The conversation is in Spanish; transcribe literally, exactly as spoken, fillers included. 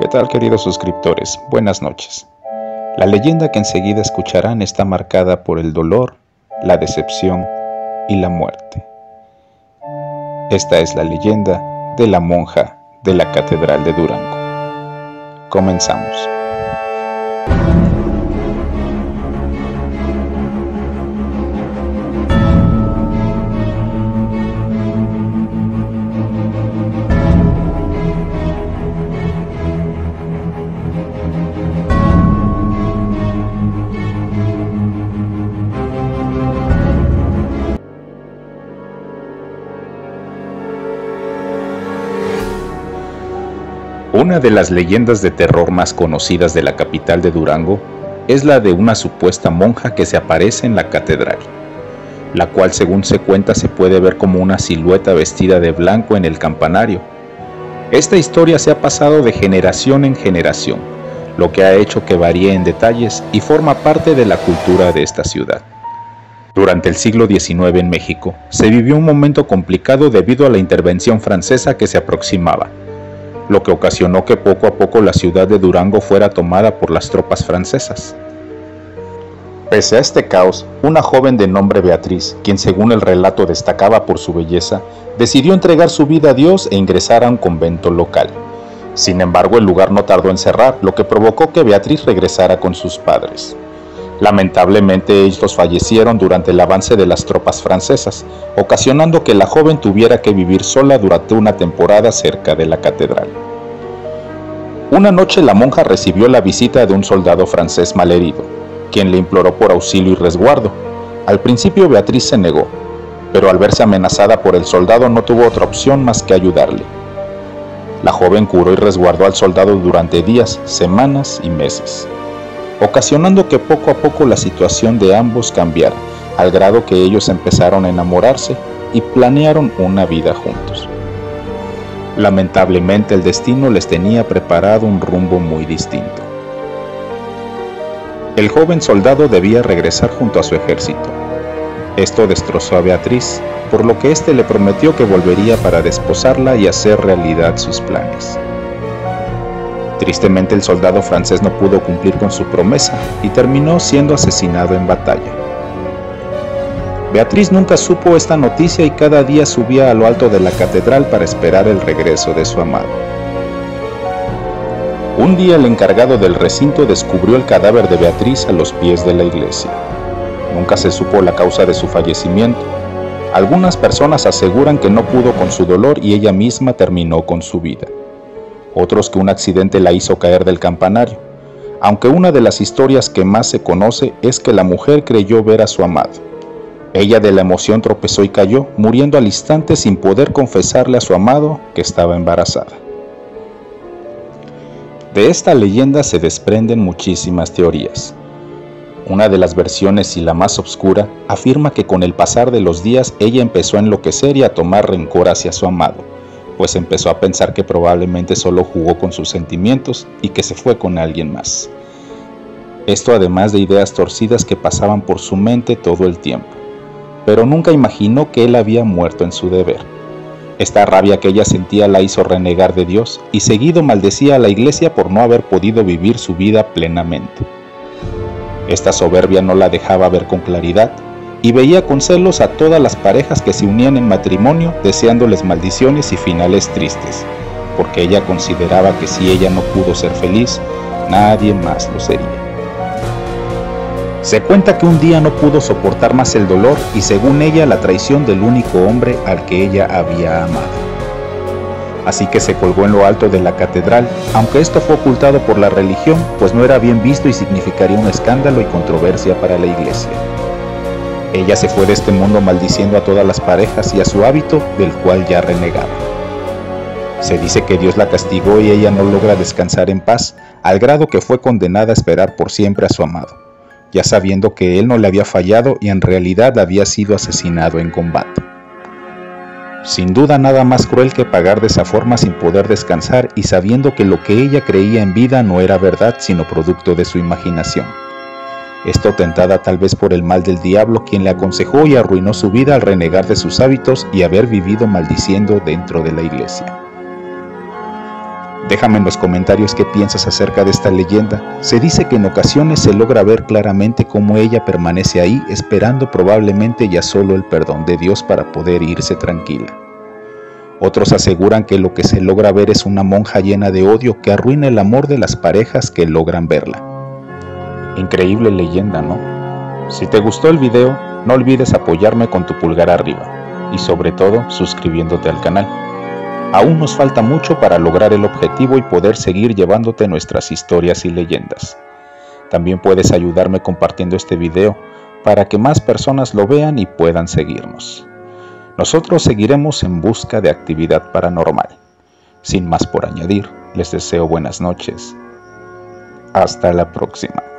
¿Qué tal, queridos suscriptores? Buenas noches. La leyenda que enseguida escucharán está marcada por el dolor, la decepción y la muerte. Esta es la leyenda de la monja de la Catedral de Durango. Comenzamos. Una de las leyendas de terror más conocidas de la capital de Durango es la de una supuesta monja que se aparece en la catedral, la cual, según se cuenta, se puede ver como una silueta vestida de blanco en el campanario. Esta historia se ha pasado de generación en generación, lo que ha hecho que varíe en detalles y forma parte de la cultura de esta ciudad. Durante el siglo diecinueve en México se vivió un momento complicado debido a la intervención francesa que se aproximaba, lo que ocasionó que poco a poco la ciudad de Durango fuera tomada por las tropas francesas. Pese a este caos, una joven de nombre Beatriz, quien según el relato destacaba por su belleza, decidió entregar su vida a Dios e ingresar a un convento local. Sin embargo, el lugar no tardó en cerrar, lo que provocó que Beatriz regresara con sus padres. Lamentablemente, ellos fallecieron durante el avance de las tropas francesas, ocasionando que la joven tuviera que vivir sola durante una temporada cerca de la catedral. Una noche la monja recibió la visita de un soldado francés malherido, quien le imploró por auxilio y resguardo. Al principio Beatriz se negó, pero al verse amenazada por el soldado no tuvo otra opción más que ayudarle. La joven curó y resguardó al soldado durante días, semanas y meses, ocasionando que poco a poco la situación de ambos cambiara, al grado que ellos empezaron a enamorarse y planearon una vida juntos. Lamentablemente el destino les tenía preparado un rumbo muy distinto. El joven soldado debía regresar junto a su ejército. Esto destrozó a Beatriz, por lo que éste le prometió que volvería para desposarla y hacer realidad sus planes. Tristemente, el soldado francés no pudo cumplir con su promesa y terminó siendo asesinado en batalla. Beatriz nunca supo esta noticia y cada día subía a lo alto de la catedral para esperar el regreso de su amado. Un día el encargado del recinto descubrió el cadáver de Beatriz a los pies de la iglesia. Nunca se supo la causa de su fallecimiento. Algunas personas aseguran que no pudo con su dolor y ella misma terminó con su vida. Otros que un accidente la hizo caer del campanario, aunque una de las historias que más se conoce es que la mujer creyó ver a su amado. Ella de la emoción tropezó y cayó, muriendo al instante sin poder confesarle a su amado que estaba embarazada. De esta leyenda se desprenden muchísimas teorías. Una de las versiones, y la más oscura, afirma que con el pasar de los días ella empezó a enloquecer y a tomar rencor hacia su amado, pues empezó a pensar que probablemente solo jugó con sus sentimientos y que se fue con alguien más. Esto además de ideas torcidas que pasaban por su mente todo el tiempo, pero nunca imaginó que él había muerto en su deber. Esta rabia que ella sentía la hizo renegar de Dios y seguido maldecía a la iglesia por no haber podido vivir su vida plenamente. Esta soberbia no la dejaba ver con claridad y veía con celos a todas las parejas que se unían en matrimonio, deseándoles maldiciones y finales tristes, porque ella consideraba que si ella no pudo ser feliz, nadie más lo sería. Se cuenta que un día no pudo soportar más el dolor y, según ella, la traición del único hombre al que ella había amado. Así que se colgó en lo alto de la catedral, aunque esto fue ocultado por la religión, pues no era bien visto y significaría un escándalo y controversia para la iglesia. Ella se fue de este mundo maldiciendo a todas las parejas y a su hábito, del cual ya renegaba. Se dice que Dios la castigó y ella no logra descansar en paz, al grado que fue condenada a esperar por siempre a su amado, ya sabiendo que él no le había fallado y en realidad había sido asesinado en combate. Sin duda nada más cruel que pagar de esa forma sin poder descansar y sabiendo que lo que ella creía en vida no era verdad sino producto de su imaginación. Esto tentada tal vez por el mal del diablo, quien le aconsejó y arruinó su vida al renegar de sus hábitos y haber vivido maldiciendo dentro de la iglesia. Déjame en los comentarios qué piensas acerca de esta leyenda. Se dice que en ocasiones se logra ver claramente cómo ella permanece ahí esperando probablemente ya solo el perdón de Dios para poder irse tranquila. Otros aseguran que lo que se logra ver es una monja llena de odio que arruina el amor de las parejas que logran verla. Increíble leyenda, ¿no? Si te gustó el video, no olvides apoyarme con tu pulgar arriba y sobre todo suscribiéndote al canal. Aún nos falta mucho para lograr el objetivo y poder seguir llevándote nuestras historias y leyendas. También puedes ayudarme compartiendo este video para que más personas lo vean y puedan seguirnos. Nosotros seguiremos en busca de actividad paranormal. Sin más por añadir, les deseo buenas noches. Hasta la próxima.